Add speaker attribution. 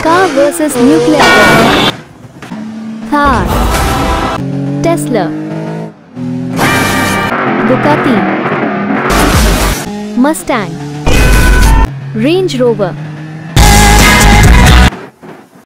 Speaker 1: Car versus nuclear bomb. Thar, Tesla, Bugatti, Mustang, Range Rover.